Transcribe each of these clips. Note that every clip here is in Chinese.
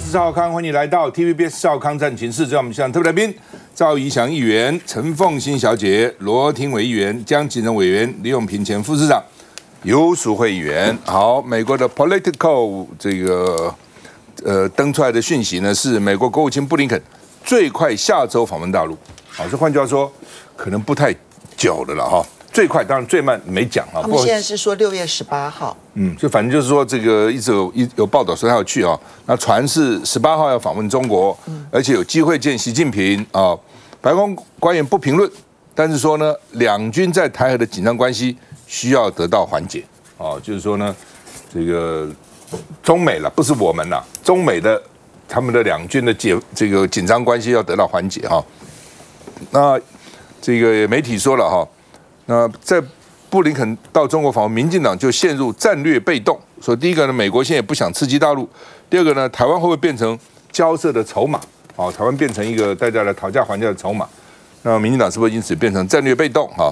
是赵少康，欢迎来到 TVBS 赵少康战情室。这我们现场特别来宾：赵怡翔议员、陈凤馨小姐、罗廷伟议员、江启臣委员、李永平前副市长、游淑慧议员。好，美国的 Politico 这个登出来的讯息呢，是美国国务卿布林肯最快下周访问大陆。好，这换句话说，可能不太久的了哈。最快当然最慢没讲啊。 他们现在是说6月18号。 就反正就是说这个一直有报道说他要去啊。那传是18号要访问中国，而且有机会见习近平啊。白宫官员不评论，但是说呢，两军在台海的紧张关系需要得到缓解啊。就是说呢，这个中美了，不是我们啦，中美的他们的两军的这个紧张关系要得到缓解哈。那这个媒体说了哈。那在布林肯到中国访问，民进党就陷入战略被动。所以第一个呢，美国现在也不想刺激大陆；第二个呢，台湾会不会变成交涉的筹码？哦，台湾变成一个大家来讨价还价的筹码。那民进党是不是因此变成战略被动？哈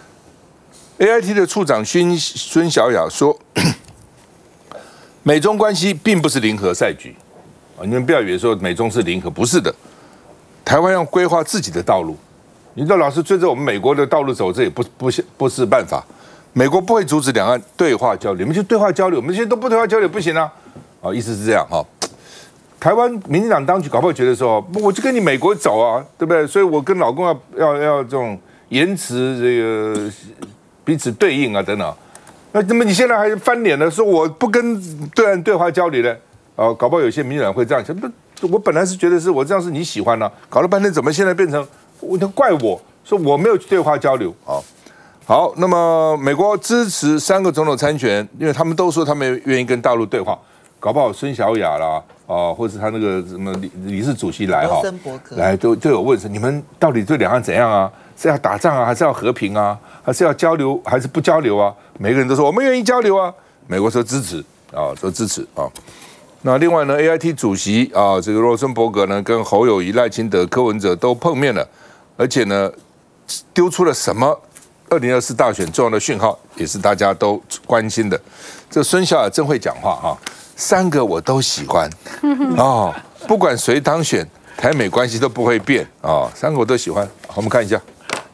，AIT 的处长孙小雅说，美中关系并不是零和赛局啊，你们不要以为说美中是零和，不是的。台湾要规划自己的道路。你知道老是追着我们美国的道路走，这也不是办法。美国不会阻止两岸对话交流，你们就对话交流，我们现在都不对话交流不行啊！啊，意思是这样哈。台湾民进党当局搞不好觉得说，我就跟你美国走啊，对不对？所以我跟老公要这种言辞这个彼此对应啊等等。那么你现在还翻脸了，说我不跟对岸对话交流呢？搞不好有些民进党会这样想。我本来是觉得是我这样是你喜欢呢、搞了半天怎么现在变成？他怪我说我没有对话交流啊。好，那么美国支持3个总统参选，因为他们都说他们愿意跟大陆对话，搞不好孙小雅啦或者他那个什么理事主席来哈，来都有问说你们到底对两岸怎样啊？是要打仗啊，还是要和平啊？还是要交流，还是不交流啊？每个人都说我们愿意交流啊。美国说支持啊，说支持啊。那另外呢 ，AIT 主席这个罗森伯格呢，跟侯友宜、赖清德、柯文哲都碰面了。而且呢，丢出了什么2024大选重要的讯号，也是大家都关心的。这孙小雅真会讲话哈，3个我都喜欢不管谁当选，台美关系都不会变3个我都喜欢。好，我们看一下。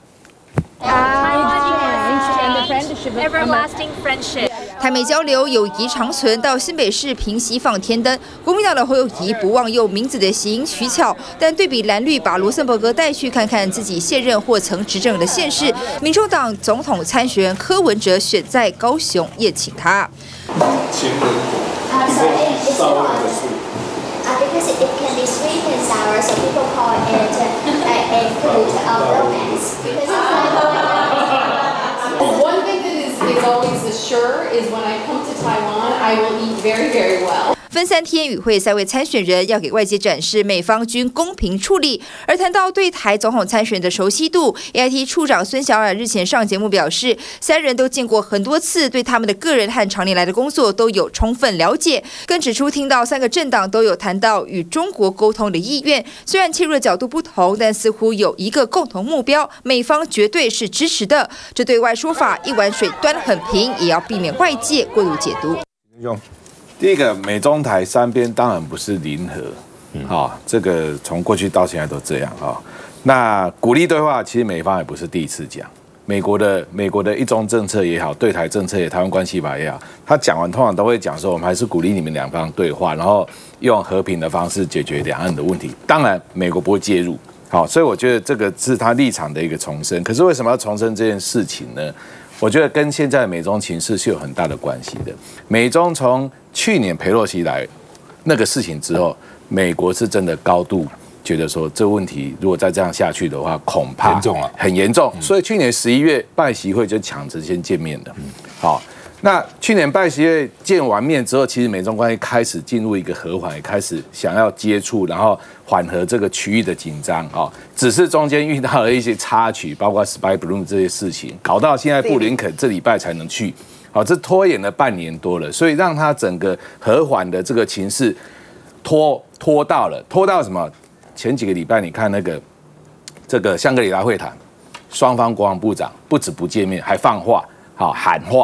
Everlasting friendship。 台美交流友谊长存，到新北市平溪放天灯。国民党的侯友宜不忘用名字的谐取巧，但对比蓝绿，把罗森伯格带去看看自己现任或曾执政的县市。民众党总统参选人柯文哲选在高雄，也请他。 Because it can be sweet and sour, so people call it a fruit of romance. One thing that is always sure is when I come to Taiwan, I will eat very, very well. 分3天与会3位参选人要给外界展示美方均公平处理。而谈到对台总统参选的熟悉度 ，AIT 处长孙小雅日前上节目表示，3人都见过很多次，对他们的个人和常年来的工作都有充分了解。更指出，听到3个政党都有谈到与中国沟通的意愿，虽然切入的角度不同，但似乎有一个共同目标，美方绝对是支持的。这对外说法一碗水端很平，也要避免外界过度解读。 第一个，美中台3边当然不是零和，这个从过去到现在都这样那鼓励对话，其实美方也不是第一次讲。美国的一中政策也好，对台政策也台湾关系法也好，他讲完通常都会讲说，我们还是鼓励你们两方对话，然后用和平的方式解决两岸的问题。当然，美国不会介入。所以我觉得这个是他立场的一个重申。可是为什么要重申这件事情呢？我觉得跟现在的美中情势是有很大的关系的。美中从去年裴洛西来那个事情之后，美国是真的高度觉得说这问题如果再这样下去的话，恐怕很严重。所以去年11月拜习会就抢着先见面了。好，那去年拜习会见完面之后，其实美中关系开始进入一个和缓，也开始想要接触，然后缓和这个区域的紧张只是中间遇到了一些插曲，包括 Spy Balloon 这些事情，搞到现在布林肯这礼拜才能去。这拖延了半年多了，所以让他整个和缓的这个情势拖到什么？前几个礼拜你看这个香格里拉会谈，双方国防部长不止不见面，还放话喊话。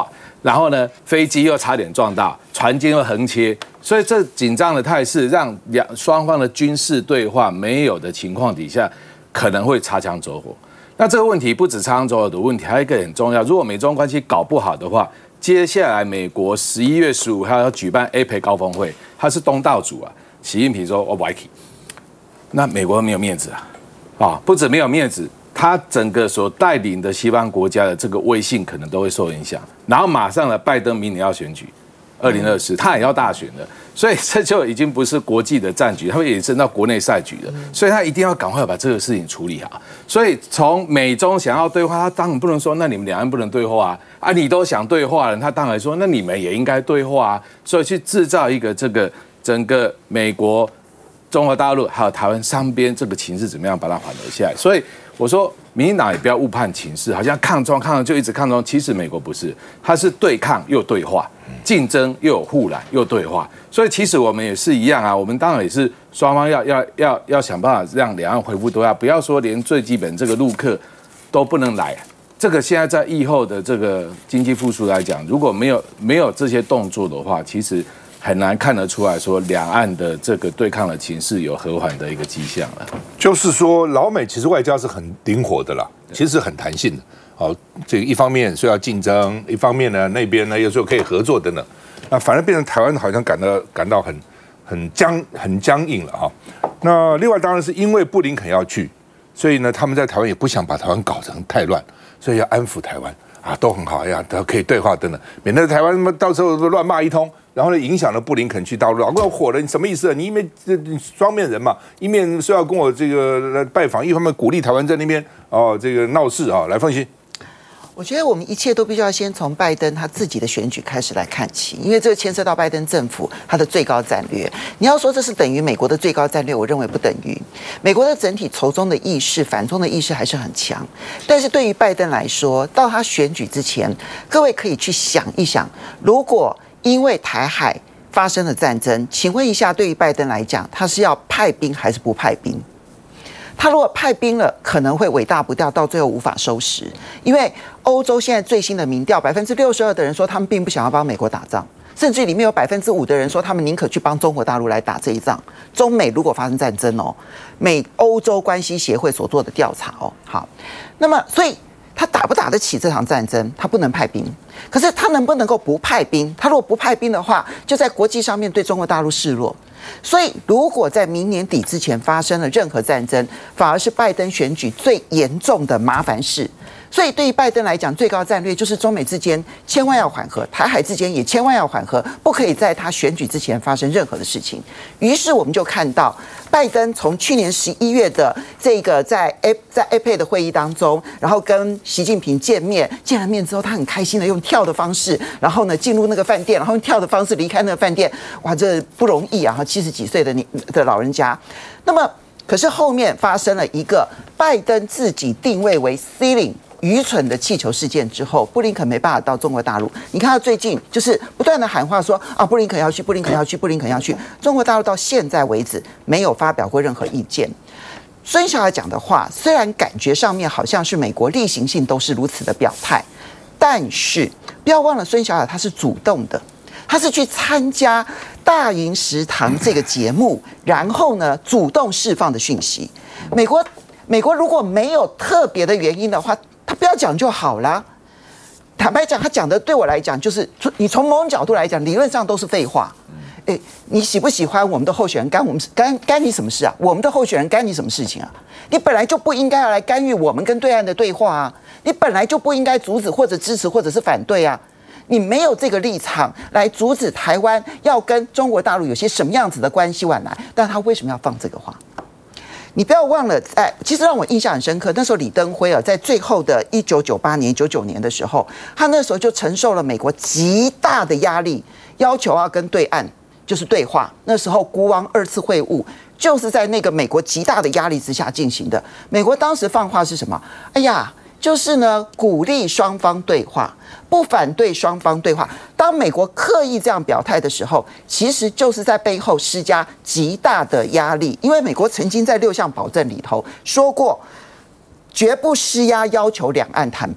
然后呢，飞机又差点撞到，船舰又横切，所以这紧张的态势让双方的军事对话没有的情况底下，可能会擦枪走火。那这个问题不止擦枪走火的问题，还有一个很重要，如果美中关系搞不好的话，接下来美国11月15号要举办 APEC 高峰会，他是东道主啊，习近平说我不爱去，那美国没有面子啊，不止没有面子。他整个所带领的西方国家的这个威信可能都会受影响，然后马上呢，拜登明年要选举，2024，他也要大选了，所以这就已经不是国际的战局，他会衍生到国内赛局了，所以他一定要赶快把这个事情处理好。所以从美中想要对话，他当然不能说那你们两岸不能对话啊，你都想对话了，他当然说那你们也应该对话啊，所以去制造一个这个整个美国、中国大陆还有台湾三边这个情势怎么样把它缓和下来，所以。我说，民进党也不要误判情势，好像抗中就一直抗中。其实美国不是，它是对抗又对话，竞争又有互揽又对话。所以其实我们也是一样啊，我们当然也是双方要想办法让两岸恢复对话，不要说连最基本这个陆客都不能来。这个现在在疫后的这个经济复苏来讲，如果没有这些动作的话，其实。很难看得出来说两岸的这个对抗的情势有和缓的一个迹象了。 就是说，老美其实外交是很灵活的啦，其实很弹性的。哦，这个一方面说要竞争，一方面呢那边呢有时候可以合作等等。那反而变成台湾好像感到很僵硬了哈。那另外当然是因为布林肯要去，所以呢他们在台湾也不想把台湾搞成太乱，所以要安抚台湾啊，都很好呀，都可以对话等等，免得台湾到时候乱骂一通。然后呢，影响了布林肯去大陆，老跟我火了，你什么意思啊？你一面双面人嘛，一面说要跟我这个拜访，一方面鼓励台湾在那边这个闹事啊，来分析。 我觉得我们一切都必须要先从拜登他自己的选举开始来看起，因为这牵涉到拜登政府他的最高战略。你要说这是等于美国的最高战略，我认为不等于。美国的整体仇中的意识、反中的意识还是很强，但是对于拜登来说，到他选举之前，各位可以去想一想，如果因为台海发生了战争，请问一下，对于拜登来讲，他是要派兵还是不派兵？他如果派兵了，可能会尾大不掉，到最后无法收拾。因为欧洲现在最新的民调，62%的人说他们并不想要帮美国打仗，甚至里面有5%的人说他们宁可去帮中国大陆来打这一仗。中美如果发生战争哦，美欧洲关系协会所做的调查哦，好，那么所以。他打不打得起这场战争？他不能派兵，可是他能不能够不派兵？他如果不派兵的话，就在国际上面对中国大陆示弱。所以，如果在明年底之前发生了任何战争，反而是拜登选举最严重的麻烦事。所以，对于拜登来讲，最高战略就是中美之间千万要缓和，台海之间也千万要缓和，不可以在他选举之前发生任何的事情。于是，我们就看到拜登从去年11月的这个在 APEC 的会议当中，然后跟习近平见了面之后，他很开心的用跳的方式，然后呢进入那个饭店，然后用跳的方式离开那个饭店。哇，这不容易啊！70几岁的老人家，那么可是后面发生了一个拜登自己定位为 ceiling。愚蠢的气球事件之后，布林肯没办法到中国大陆。你看他最近就是不断的喊话说啊，布林肯要去，布林肯要去，布林肯要去。中国大陆到现在为止没有发表过任何意见。孙小雅讲的话，虽然感觉上面好像是美国例行性都是如此的表态，但是不要忘了孙小雅她是主动的，她是去参加大营食堂这个节目，然后呢主动释放的讯息。美国如果没有特别的原因的话，他不要讲就好啦。坦白讲，他讲的对我来讲，就是你从某种角度来讲，理论上都是废话。你喜不喜欢我们的候选人干你什么事啊？我们的候选人干你什么事情啊？你本来就不应该要来干预我们跟对岸的对话啊！你本来就不应该阻止或者支持或者是反对啊！你没有这个立场来阻止台湾要跟中国大陆有些什么样子的关系往来，但他为什么要放这个话？你不要忘了，其实让我印象很深刻。那时候李登辉在最后的1998年、99年的时候，他那时候就承受了美国极大的压力，要求要跟对岸就是对话。那时候孤汪2次会晤就是在那个美国极大的压力之下进行的。美国当时放话是什么？哎呀，就是呢，鼓励双方对话，不反对双方对话。当美国刻意这样表态的时候，其实就是在背后施加极大的压力，因为美国曾经在6项保证里头说过，绝不施压要求两岸谈判。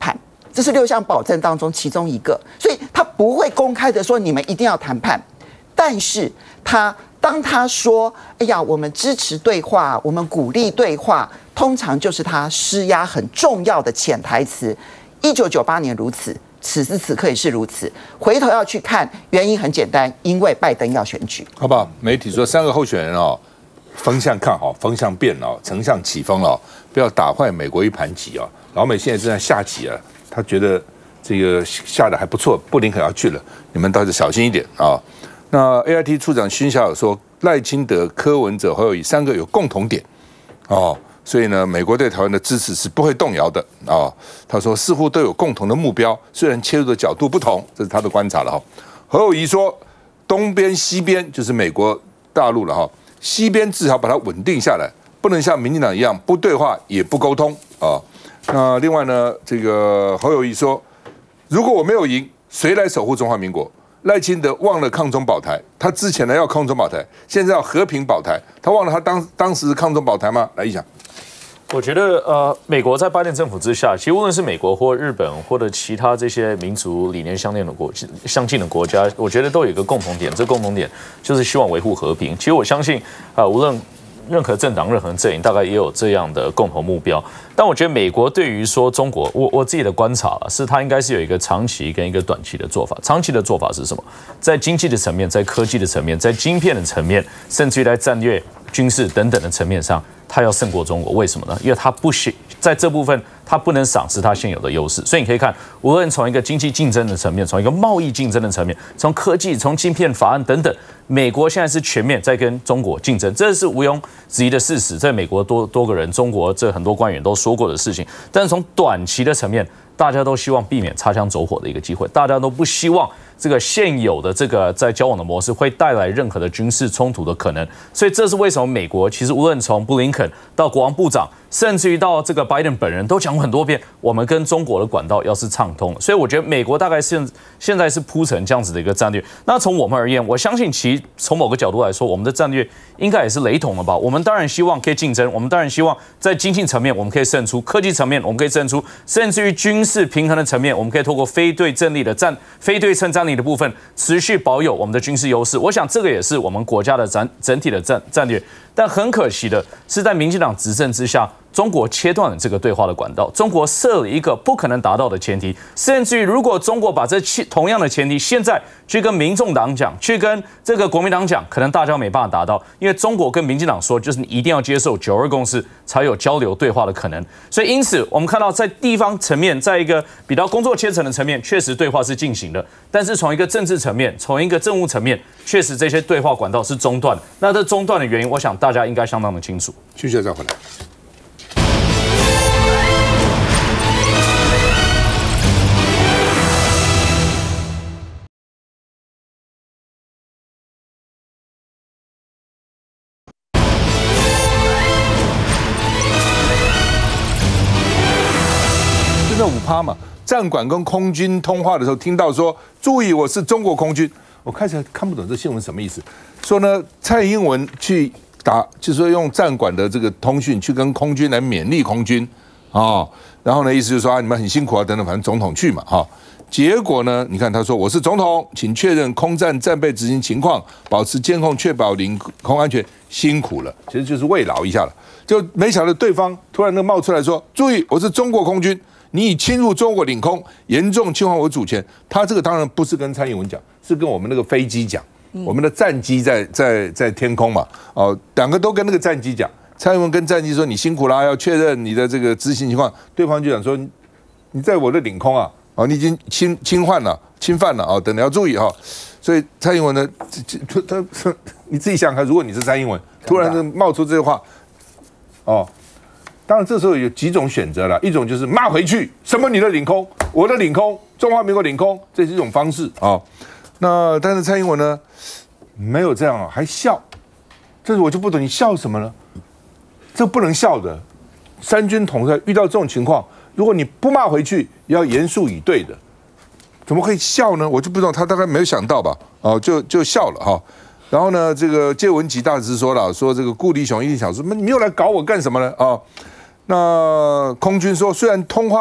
这是6项保证当中其中一个，所以他不会公开的说你们一定要谈判，但是当他说，哎呀，我们支持对话，我们鼓励对话，通常就是他施压很重要的潜台词。1998年如此，此时此刻也是如此。回头要去看，原因很简单，因为拜登要选举， 好不好？媒体说3个候选人哦，风向看好，风向变了，丞相起风了，不要打坏美国一盘棋啊！老美现在正在下棋啊，他觉得这个下的还不错，布林肯要去了，你们倒是小心一点啊！那 AIT 处长勋晓尔说，赖清德、柯文哲、侯友宜3个有共同点哦，所以呢，美国对台湾的支持是不会动摇的啊。他说，似乎都有共同的目标，虽然切入的角度不同，这是他的观察了哈。侯友宜说，东边、西边就是美国大陆了哈，西边至少把它稳定下来，不能像民进党一样不对话也不沟通啊。那另外呢，这个侯友宜说，如果我没有赢，谁来守护中华民国？赖清德忘了抗中保台，他之前呢要抗中保台，现在要和平保台，他忘了他当时抗中保台吗？来一讲。 我觉得美国在拜登政府之下，其实无论是美国或日本或者其他这些民族理念相近的国家，我觉得都有一个共同点，这共同点就是希望维护和平。其实我相信无论任何政党、任何阵营，大概也有这样的共同目标。但我觉得美国对于说中国，我自己的观察是，它应该是有一个长期跟一个短期的做法。长期的做法是什么？在经济的层面，在科技的层面，在晶片的层面，甚至于在战略、军事等等的层面上，它要胜过中国。为什么呢？因为它不行，在这部分它不能丧失它现有的优势。所以你可以看，无论从一个经济竞争的层面，从一个贸易竞争的层面，从科技、从晶片法案等等，美国现在是全面在跟中国竞争，这是毋庸置疑的事实。在美国多个人，中国这很多官员都说过的事情。但是从短期的层面，大家都希望避免擦枪走火的一个机会，大家都不希望这个现有的这个在交往的模式会带来任何的军事冲突的可能。所以这是为什么美国其实无论从布林肯到国防部长，甚至于到这个拜登本人都讲过很多遍，我们跟中国的管道要是畅通。所以我觉得美国大概现在是铺成这样子的一个战略。那从我们而言，我相信其实从某个角度来说，我们的战略应该也是雷同的吧。我们当然希望可以竞争，我们当然希望在经济层面我们可以胜出，科技层面我们可以胜出，甚至于军事平衡的层面，我们可以透过非对称战力的部分持续保有我们的军事优势。我想这个也是我们国家的整体的战略。但很可惜的是，在民进党执政之下，中国切断了这个对话的管道，中国设了一个不可能达到的前提，甚至于如果中国把这同样的前提现在去跟民众党讲，去跟这个国民党讲，可能大家没办法达到，因为中国跟民进党说，就是你一定要接受9·2共识，才有交流对话的可能。所以因此我们看到在地方层面，在一个比较工作阶层的层面，确实对话是进行的，但是从一个政治层面，从一个政务层面，确实这些对话管道是中断。那这中断的原因，我想大家应该相当的清楚。 继续再回来。5%嘛，战管跟空军通话的时候，听到说注意我是中国空军，我开始看不懂这新闻什么意思。说呢，蔡英文去打，就是说用战管的这个通讯去跟空军来勉励空军啊，然后呢，意思就是说你们很辛苦啊，等等，反正总统去嘛哈。结果呢，你看他说我是总统，请确认空战战备执行情况，保持监控，确保领空安全，辛苦了，其实就是慰劳一下了。就没想到对方突然冒出来说，注意我是中国空军。你已侵入中国领空，严重侵犯我主权。他这个当然不是跟蔡英文讲，是跟我们那个飞机讲，我们的战机在天空嘛，哦，两个都跟那个战机讲。蔡英文跟战机说你辛苦啦，要确认你的这个执行情况。对方就讲说你在我的领空啊，哦，你已经侵犯了哦，等你要注意哈。所以蔡英文呢，他你自己想想看，如果你是蔡英文，突然冒出这些话，哦。当然，这时候有几种选择了，一种就是骂回去，什么你的领空，我的领空，中华民国领空，这是一种方式啊。那但是蔡英文呢，没有这样啊，还笑，这我就不懂，你笑什么呢？这不能笑的。三军统帅遇到这种情况，如果你不骂回去，也要严肃以对的，怎么可以笑呢？我就不知道，他大概没有想到吧？哦，就笑了哈。然后呢，这个介文吉大师说了，说这个顾立雄一定想说，你又来搞我干什么呢？啊？那空军说，虽然通话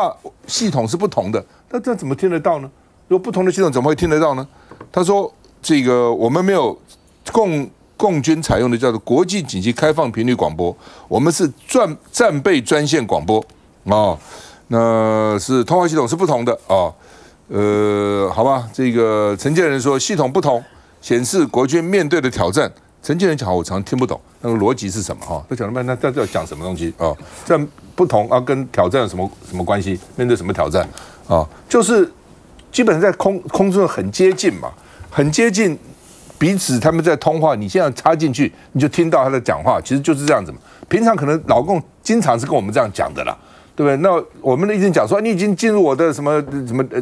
系统是不同的，那这怎么听得到呢？如果不同的系统怎么会听得到呢？他说这个我们没有共军采用的叫做国际紧急开放频率广播，我们是战备专线广播哦，那是通话系统是不同的哦。好吧，这个陈建仁说系统不同，显示国军面对的挑战。陈建仁讲我常听不懂那个逻辑是什么哈？他讲了半天，那这要讲什么东西哦？这样不同啊，跟挑战有什么关系？面对什么挑战啊？就是基本上在空中很接近嘛，很接近。彼此他们在通话，你现在插进去，你就听到他在讲话，其实就是这样子嘛。平常可能老共经常是跟我们这样讲的啦，对不对？那我们一直讲说你已经进入我的什么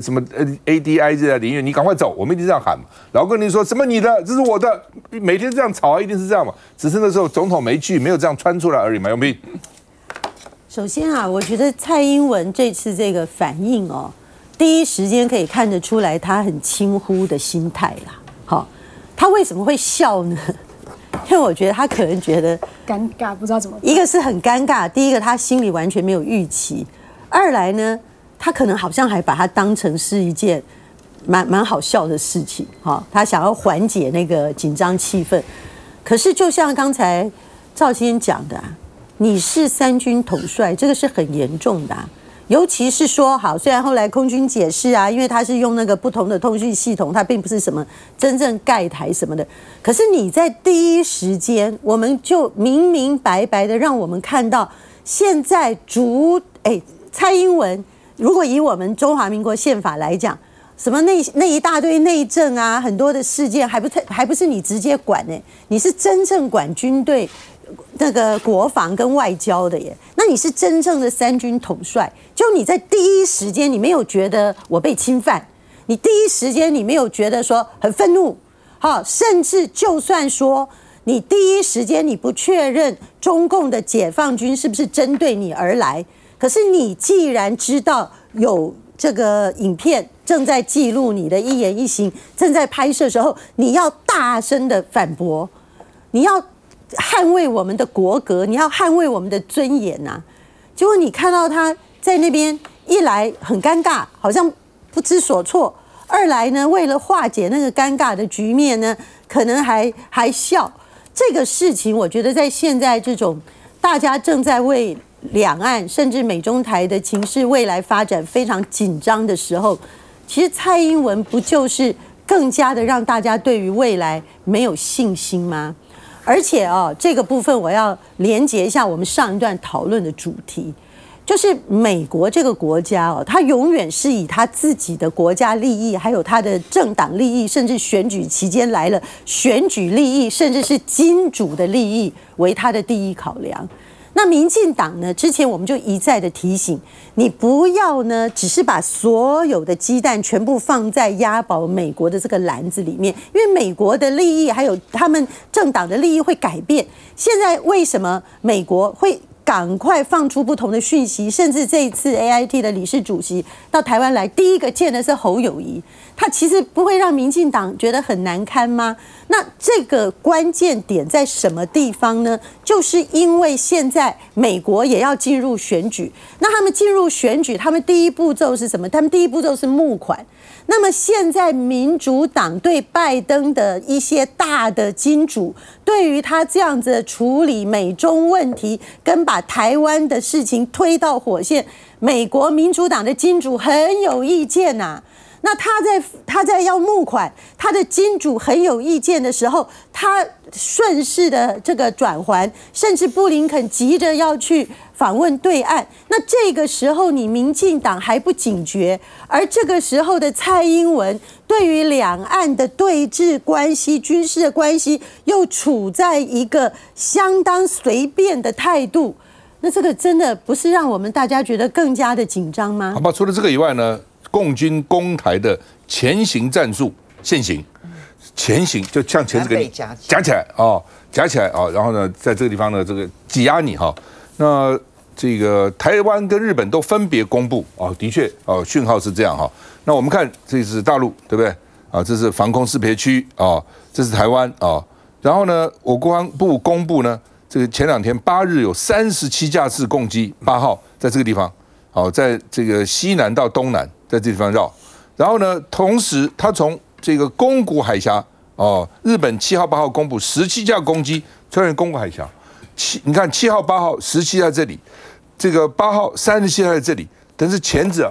ADI 这个领域，你赶快走，我们一直这样喊嘛。老共你说什么你的，这是我的，每天这样吵啊，一定是这样嘛。只是那时候总统没去，没有这样穿出来而已嘛。永平， 首先啊，我觉得蔡英文这次这个反应哦，第一时间可以看得出来他很轻忽的心态啦。好。他为什么会笑呢？因为我觉得他可能觉得尴尬，不知道怎么办。 一个是很尴尬，第一个他心里完全没有预期，二来呢，他可能好像还把它当成是一件蛮好笑的事情，哈，他想要缓解那个紧张气氛。可是就像刚才赵先讲的啊，你是三军统帅，这个是很严重的啊。尤其是说好，虽然后来空军解释啊，因为他是用那个不同的通讯系统，它并不是什么真正盖台什么的。可是你在第一时间，我们就明明白白的让我们看到，现在蔡英文如果以我们中华民国宪法来讲，什么那一大堆内政啊，很多的事件还不是你直接管呢？你是真正管军队。那个国防跟外交的耶，那你是真正的三军统帅，就你在第一时间你没有觉得我被侵犯，你第一时间你没有觉得说很愤怒，好，甚至就算说你第一时间你不确认中共的解放军是不是针对你而来，可是你既然知道有这个影片正在记录你的一言一行，正在拍摄的时候，你要大声的反驳，你要捍卫我们的国格，你要捍卫我们的尊严呐！结果你看到他在那边，一来很尴尬，好像不知所措；二来呢，为了化解那个尴尬的局面呢，可能还笑。这个事情，我觉得在现在这种大家正在为两岸甚至美中台的情势未来发展非常紧张的时候，其实蔡英文不就是更加的让大家对于未来没有信心吗？而且这个部分我要连结一下我们上一段讨论的主题，就是美国这个国家它永远是以他自己的国家利益，还有他的政党利益，甚至选举期间来了选举利益，甚至是金主的利益为他的第一考量。那民进党呢？之前我们就一再的提醒你，不要呢，只是把所有的鸡蛋全部放在押宝美国的这个篮子里面，因为美国的利益还有他们政党的利益会改变。现在为什么美国会赶快放出不同的讯息？甚至这一次 AIT 的理事主席到台湾来，第一个见的是侯友宜，他其实不会让民进党觉得很难堪吗？那这个关键点在什么地方呢？就是因为现在美国也要进入选举，那他们进入选举，他们第一步骤是什么？他们第一步骤是募款。那么现在民主党对拜登的一些大的金主，对于他这样子处理美中问题，跟把台湾的事情推到火线，美国民主党的金主很有意见呐。那他在要募款，他的金主很有意见的时候，他顺势的这个转圜，甚至布林肯急着要去访问对岸。那这个时候你民进党还不警觉，而这个时候的蔡英文对于两岸的对峙关系、军事的关系，又处在一个相当随便的态度。那这个真的不是让我们大家觉得更加的紧张吗？ 好吧，除了这个以外呢？共军攻台的前行战术现行，前行就像前这个夹起来夹起来然后呢，在这个地方呢，这个挤压你那这个台湾跟日本都分别公布的确讯号是这样那我们看这是大陆对不对这是防空识别区这是台湾然后呢，我国防部公布呢，这个前2天8日有37架次共机，8号在这个地方。 在这个西南到东南，在这地方绕。然后呢，同时他从这个宫古海峡日本7号、8号公布17架攻击穿越宫古海峡。你看7号、8号17在这里，这个8号37在这里，但是钳子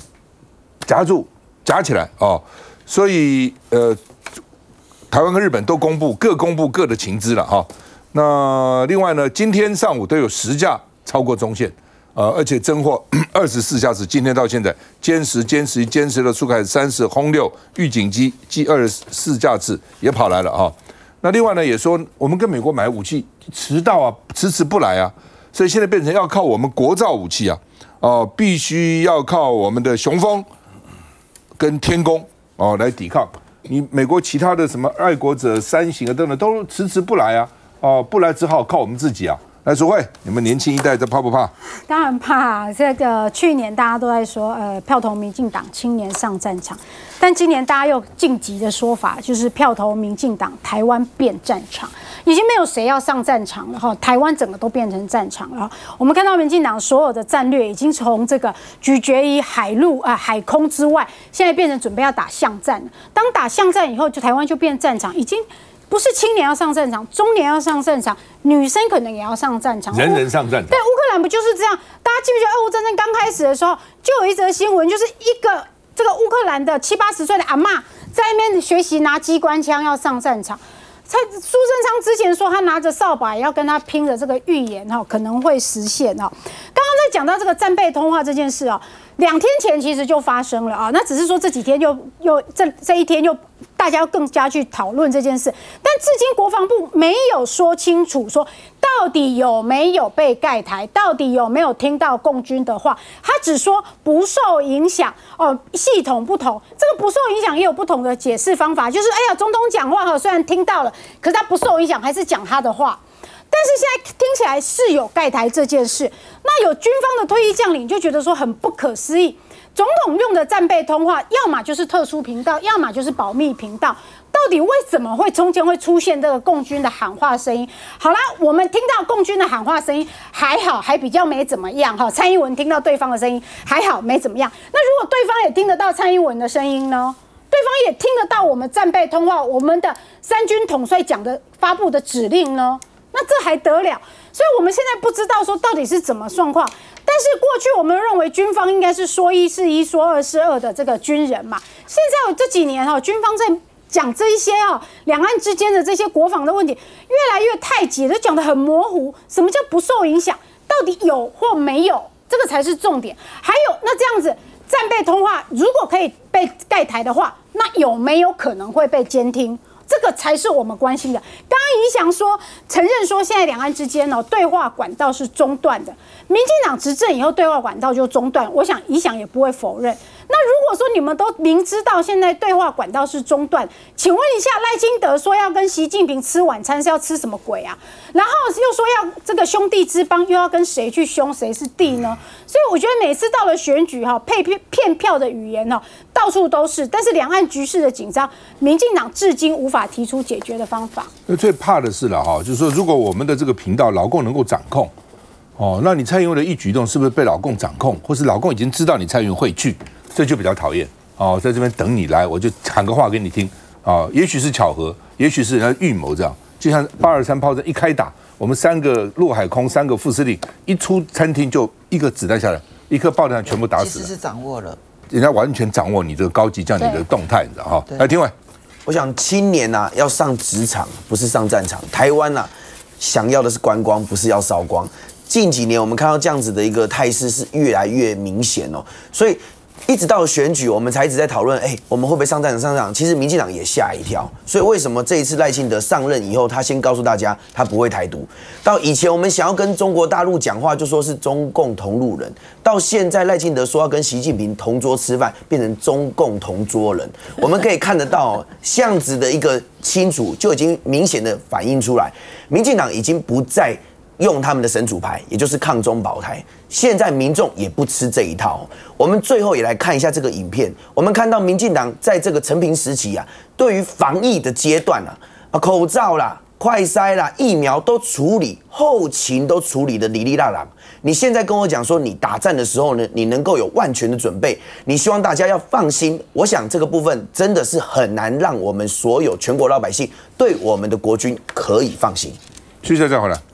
夹起来所以台湾跟日本都各公布各的情资了哈。那另外呢，今天上午都有10架超过中线，而且侦获24架次，今天到现在歼10、歼11、歼12的苏凯30、轰6、预警机计24架次也跑来了哈。那另外呢，也说我们跟美国买武器迟不来啊，所以现在变成要靠我们国造武器啊，必须要靠我们的雄风跟天弓来抵抗。你美国其他的什么爱国者3型啊等等都迟不来啊，不来只好靠我们自己啊。来，淑慧，你们年轻一代这怕不怕？ 当然怕。这个去年大家都在说，票投民进党，青年上战场。但今年大家又晋级的说法，就是票投民进党，台湾变战场，已经没有谁要上战场了哈，台湾整个都变成战场了。我们看到民进党所有的战略已经从这个咀嚼于海陆海空之外，现在变成准备要打巷战了。当打巷战以后，就台湾就变战场，已经。不是青年要上战场，中年要上战场，女生可能也要上战场， 人人上战场。 对，乌克兰不就是这样？大家记不记得俄乌战争刚开始的时候，就有一则新闻，就是这个乌克兰的70、80岁的阿嬷在那边学习拿机关枪要上战场。苏贞昌之前说他拿着扫把也要跟他拼的这个预言可能会实现刚刚在讲到这个战备通话这件事2天前其实就发生了那只是说这几天这一天又大家更加去讨论这件事，但至今国防部没有说清楚说到底有没有被盖台，到底有没有听到共军的话，他只说不受影响系统不同，这个不受影响也有不同的解释方法，就是总统讲话虽然听到了，可是他不受影响，还是讲他的话。但是现在听起来是有盖台这件事，那有军方的退役将领就觉得说很不可思议，总统用的战备通话，要么就是特殊频道，要么就是保密频道，到底为什么会中间会出现这个共军的喊话声音？好啦，我们听到共军的喊话声音还好，还比较没怎么样蔡英文听到对方的声音还好，没怎么样。那如果对方也听得到蔡英文的声音呢？对方也听得到我们战备通话，我们的三军统帅讲的发布的指令呢？那这还得了？所以我们现在不知道说到底是怎么状况。但是过去我们认为军方应该是说一是一，说二是二的这个军人嘛。现在这几年军方在讲这一些两岸之间的这些国防的问题，越来越太极，都讲得很模糊。什么叫不受影响？到底有或没有？这个才是重点。还有，那这样子战备通话如果可以被盖台的话，那有没有可能会被监听？这个才是我们关心的。刚刚宜祥说承认说，现在两岸之间对话管道是中断的。民进党执政以后，对话管道就中断，我想宜祥也不会否认。那如果说你们都明知道现在对话管道是中断，请问一下，赖清德说要跟习近平吃晚餐是要吃什么鬼啊？然后又说要这个兄弟之邦，又要跟谁去凶谁是弟呢？所以我觉得每次到了选举骗票的语言到处都是，但是两岸局势的紧张，民进党至今无法提出解决的方法。 最怕的是了就是说，如果我们的这个频道老共能够掌控那你蔡英文的一举一动是不是被老共掌控，或是老共已经知道你蔡英文会去？这就比较讨厌在这边等你来，我就喊个话给你听也许是巧合，也许是人家预谋这样。就像823炮战一开打，我们3个陆海空3个副司令一出餐厅就一个子弹下来，一颗爆弹全部打死了。 其实是掌握了， 人家完全掌握你这个高级将领的动态，你知道来，廷伟， 我想青年要上职场，不是上战场。台湾想要的是观光，不是要烧光。近几年我们看到这样子的一个态势是越来越明显所以一直到选举，我们才一直在讨论，我们会不会上战场？其实民进党也吓一跳。所以为什么这一次赖清德上任以后，他先告诉大家他不会台独？到以前我们想要跟中国大陆讲话，就说是中共同路人；到现在赖清德说要跟习近平同桌吃饭，变成中共同桌人。我们可以看得到这样子的一个清楚，就已经明显的反映出来，民进党已经不再用他们的神主牌，也就是抗中保台。现在民众也不吃这一套。我们最后也来看一下这个影片。我们看到民进党在这个陈平时期对于防疫的阶段口罩啦、 快筛啦、疫苗都处理，后勤都处理的哩哩啦啦。你现在跟我讲说，你打战的时候呢，你能够有万全的准备，你希望大家要放心。我想这个部分真的是很难让我们所有全国老百姓对我们的国军可以放心。 继续再回来。